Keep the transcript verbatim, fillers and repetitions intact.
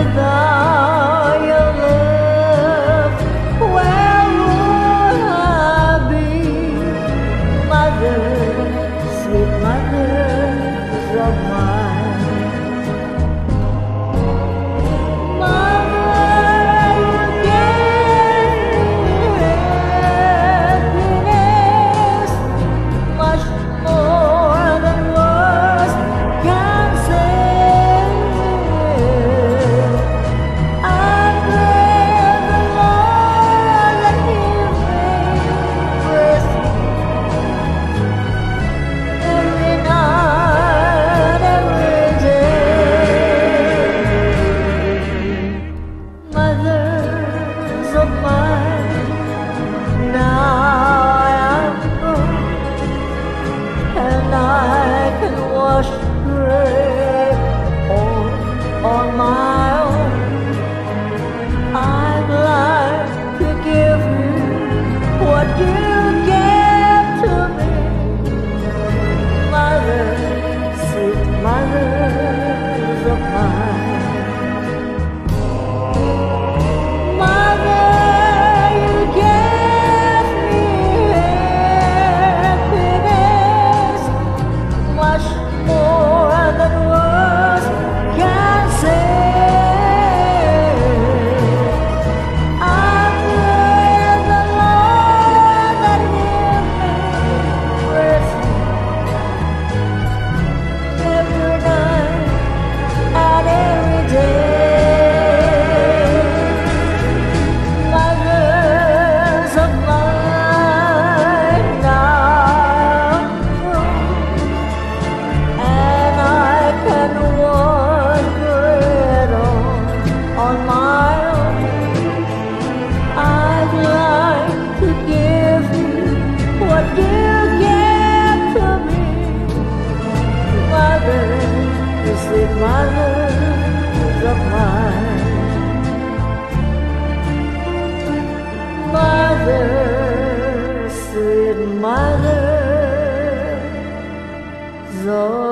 Without your love, where would I be? Mother, sweet mother of mine. Mother, you gave me happiness, much more than words can say. I pray the Lord that He may bless me every night, every day. Mothers of mine, now I am grown, and I can wash gray on, on my own. I'd like to give you what you gave to me. Mother, sweet mothers of mine. Mother, you gave me happiness, much more than words can say. I pray the Lord that He may bless me every night and every day. Mothers of mine, now I'm grown, and I can walk right on, on my own. I'd like to give you what you gave to me. Mother, you sweet mothers of mine. Mother, sweet mothers of